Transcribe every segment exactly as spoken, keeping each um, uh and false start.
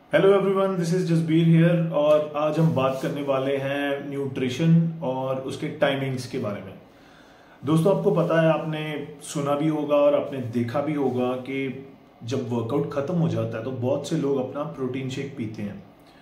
Hello everyone, this is Jasbir here और आज हम बात करने वाले हैं न्यूट्रिशन और उसके टाइमिंग्स के बारे में। दोस्तों, आपको पता है, आपने सुना भी होगा और आपने देखा भी होगा कि जब वर्कआउट खत्म हो जाता है तो बहुत से लोग अपना प्रोटीन शेक पीते हैं।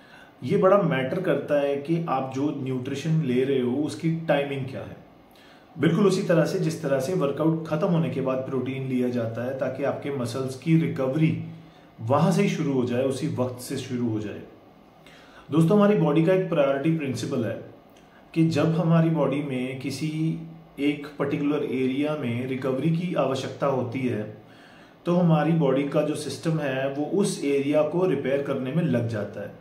ये बड़ा मैटर करता है कि आप जो न्यूट्रिशन ले रहे हो उसकी टाइमिंग क्या है। बिल्कुल उसी तरह से जिस तरह से वर्कआउट खत्म होने के बाद प्रोटीन लिया जाता है ताकि आपके मसल्स की रिकवरी वहां से ही शुरू हो जाए, उसी वक्त से शुरू हो जाए। दोस्तों, हमारी बॉडी का एक प्रायोरिटी प्रिंसिपल है कि जब हमारी बॉडी में किसी एक पर्टिकुलर एरिया में रिकवरी की आवश्यकता होती है तो हमारी बॉडी का जो सिस्टम है वो उस एरिया को रिपेयर करने में लग जाता है।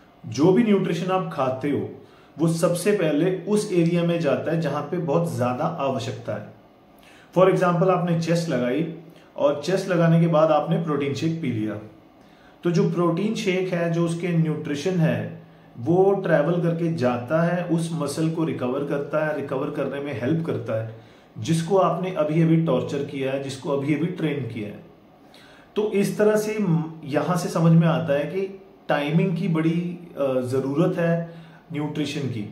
जो भी न्यूट्रिशन आप खाते हो वो सबसे पहले उस एरिया में जाता है जहां पे बहुत ज्यादा आवश्यकता है। फॉर एग्जाम्पल, आपने चेस्ट लगाई और चेस्ट लगाने के बाद आपने प्रोटीन शेक पी लिया, तो जो प्रोटीन शेक है, जो उसके न्यूट्रिशन है, वो ट्रैवल करके जाता है, उस मसल को रिकवर करता है, रिकवर करने में हेल्प करता है, जिसको आपने अभी अभी टॉर्चर किया है, जिसको अभी अभी ट्रेन किया है। तो इस तरह से यहां से समझ में आता है कि टाइमिंग की बड़ी जरूरत है न्यूट्रिशन की।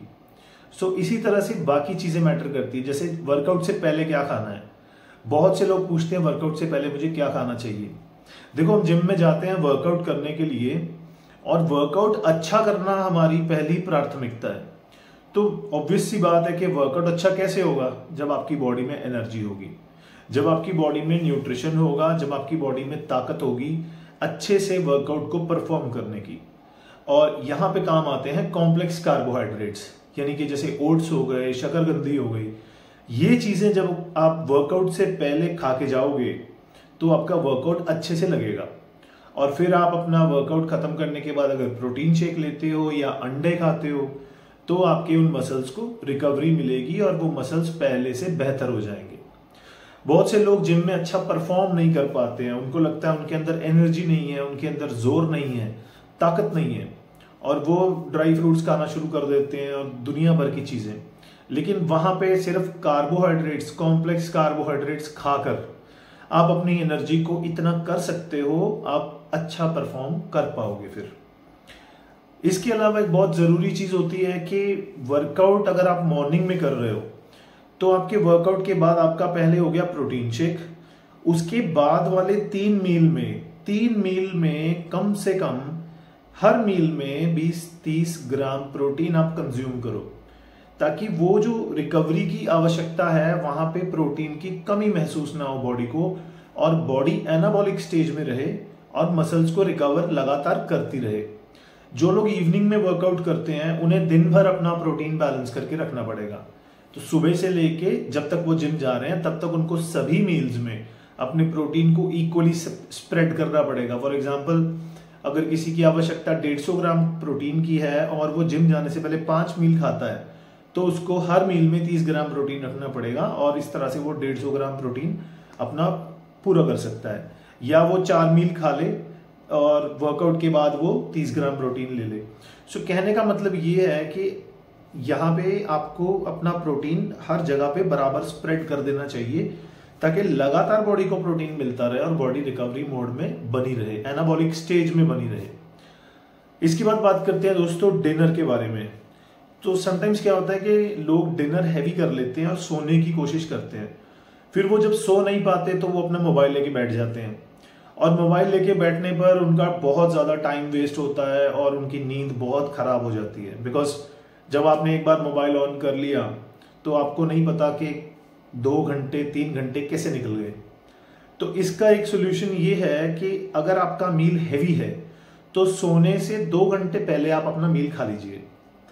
सो इसी तरह से बाकी चीजें मैटर करती है, जैसे वर्कआउट से पहले क्या खाना है। बहुत से लोग पूछते हैं वर्कआउट से पहले मुझे क्या खाना चाहिए। देखो, हम जिम में जाते हैं वर्कआउट करने के लिए और वर्कआउट अच्छा करना हमारी पहली प्राथमिकता है। तो ऑब्वियस सी बात है कि वर्कआउट अच्छा कैसे होगा? जब आपकी बॉडी में एनर्जी होगी, जब आपकी बॉडी में न्यूट्रिशन होगा, जब आपकी बॉडी में ताकत होगी अच्छे से वर्कआउट को परफॉर्म करने की। और यहां पे काम आते हैं कॉम्प्लेक्स कार्बोहाइड्रेट्स, यानी कि जैसे ओट्स हो गए, शकरकंदी हो गई। ये चीजें जब आप वर्कआउट से पहले खा के जाओगे तो आपका वर्कआउट अच्छे से लगेगा। और फिर आप अपना वर्कआउट खत्म करने के बाद अगर प्रोटीन शेक लेते हो या अंडे खाते हो तो आपके उन मसल्स को रिकवरी मिलेगी और वो मसल्स पहले से बेहतर हो जाएंगे। बहुत से लोग जिम में अच्छा परफॉर्म नहीं कर पाते हैं, उनको लगता है उनके अंदर एनर्जी नहीं है, उनके अंदर जोर नहीं है, ताकत नहीं है, और वो ड्राई फ्रूट्स खाना शुरू कर देते हैं और दुनिया भर की चीजें। लेकिन वहां पे सिर्फ कार्बोहाइड्रेट्स, कॉम्प्लेक्स कार्बोहाइड्रेट्स खाकर आप अपनी एनर्जी को इतना कर सकते हो, आप अच्छा परफॉर्म कर पाओगे। फिर इसके अलावा एक बहुत जरूरी चीज होती है कि वर्कआउट अगर आप मॉर्निंग में कर रहे हो तो आपके वर्कआउट के बाद आपका पहले हो गया प्रोटीन शेक, उसके बाद वाले तीन मील में तीन मील में कम से कम हर मील में बीस तीस ग्राम प्रोटीन आप कंज्यूम करो, ताकि वो जो रिकवरी की आवश्यकता है वहां पे प्रोटीन की कमी महसूस ना हो बॉडी को, और बॉडी एनाबॉलिक स्टेज में रहे और मसल्स को रिकवर लगातार करती रहे। जो लोग इवनिंग में वर्कआउट करते हैं उन्हें दिन भर अपना प्रोटीन बैलेंस करके रखना पड़ेगा। तो सुबह से लेके जब तक वो जिम जा रहे हैं तब तक उनको सभी मील्स में अपने प्रोटीन को इक्वली स्प्रेड करना पड़ेगा। फॉर एग्जाम्पल, अगर किसी की आवश्यकता डेढ़ सौ ग्राम प्रोटीन की है और वो जिम जाने से पहले पांच मील खाता है तो उसको हर मील में तीस ग्राम प्रोटीन रखना पड़ेगा, और इस तरह से वो डेढ़ सौ ग्राम प्रोटीन अपना पूरा कर सकता है। या वो चार मील खा ले और वर्कआउट के बाद वो तीस ग्राम प्रोटीन ले ले। सो कहने का मतलब ये है कि यहाँ पे आपको अपना प्रोटीन हर जगह पे बराबर स्प्रेड कर देना चाहिए ताकि लगातार बॉडी को प्रोटीन मिलता रहे और बॉडी रिकवरी मोड में बनी रहे, एनाबॉलिक स्टेज में बनी रहे। इसके बाद बात करते हैं दोस्तों डिनर के बारे में। तो समटाइम्स क्या होता है कि लोग डिनर हैवी कर लेते हैं और सोने की कोशिश करते हैं, फिर वो जब सो नहीं पाते तो वो अपना मोबाइल लेके बैठ जाते हैं, और मोबाइल लेके बैठने पर उनका बहुत ज़्यादा टाइम वेस्ट होता है और उनकी नींद बहुत ख़राब हो जाती है। बिकॉज जब आपने एक बार मोबाइल ऑन कर लिया तो आपको नहीं पता कि दो घंटे तीन घंटे कैसे निकल गए। तो इसका एक सोल्यूशन ये है कि अगर आपका मील हैवी है तो सोने से दो घंटे पहले आप अपना मील खा लीजिए।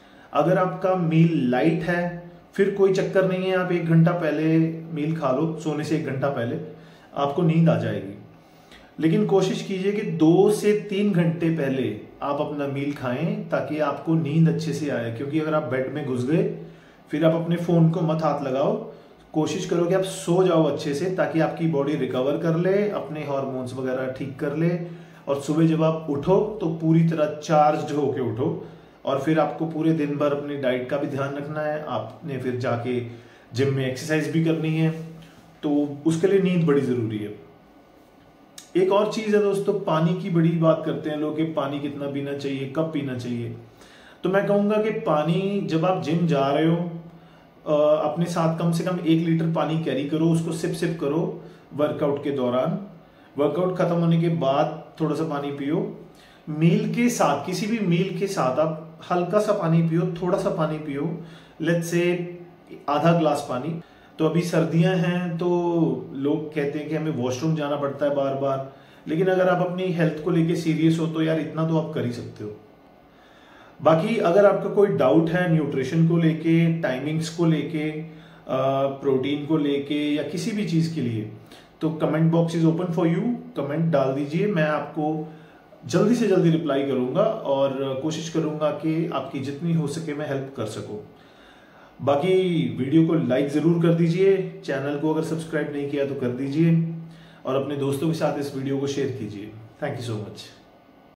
अगर आपका मील लाइट है फिर कोई चक्कर नहीं है, आप एक घंटा पहले मील खा लो, सोने से एक घंटा पहले आपको नींद आ जाएगी। लेकिन कोशिश कीजिए कि दो से तीन घंटे पहले आप अपना मील खाएं ताकि आपको नींद अच्छे से आए, क्योंकि अगर आप बेड में घुस गए फिर आप अपने फोन को मत हाथ लगाओ। कोशिश करो कि आप सो जाओ अच्छे से ताकि आपकी बॉडी रिकवर कर ले, अपने हार्मोन्स वगैरह ठीक कर ले, और सुबह जब आप उठो तो पूरी तरह चार्ज होके उठो। और फिर आपको पूरे दिन भर अपनी डाइट का भी ध्यान रखना है, आपने फिर जाके जिम में एक्सरसाइज भी करनी है, तो उसके लिए नींद बड़ी जरूरी है। एक और चीज है दोस्तों, पानी की बड़ी बात करते हैं लोग कि पानी कितना पीना चाहिए, कब पीना चाहिए। तो मैं कहूंगा कि पानी जब आप जिम जा रहे हो अपने साथ कम से कम एक लीटर पानी कैरी करो, उसको सिप सिप करो वर्कआउट के दौरान। वर्कआउट खत्म होने के बाद थोड़ा सा पानी पियो। मील के साथ, किसी भी मील के साथ आप हल्का सा पानी पियो, थोड़ा सा पानी पियो, लेट्स से आधा ग्लास पानी। तो अभी सर्दियां हैं तो लोग कहते हैं कि हमें वॉशरूम जाना पड़ता है बार बार, लेकिन अगर आप अपनी हेल्थ को लेके सीरियस हो तो यार इतना तो आप कर ही सकते हो। बाकी अगर आपका कोई डाउट है न्यूट्रिशन को लेके, टाइमिंग्स को लेके, प्रोटीन को लेके या किसी भी चीज के लिए, तो comment box is open for you. Comment डाल दीजिए, मैं आपको जल्दी से जल्दी रिप्लाई करूंगा और कोशिश करूंगा कि आपकी जितनी हो सके मैं हेल्प कर सकूं। बाकी वीडियो को लाइक जरूर कर दीजिए, चैनल को अगर सब्सक्राइब नहीं किया तो कर दीजिए और अपने दोस्तों के साथ इस वीडियो को शेयर कीजिए। Thank you so much.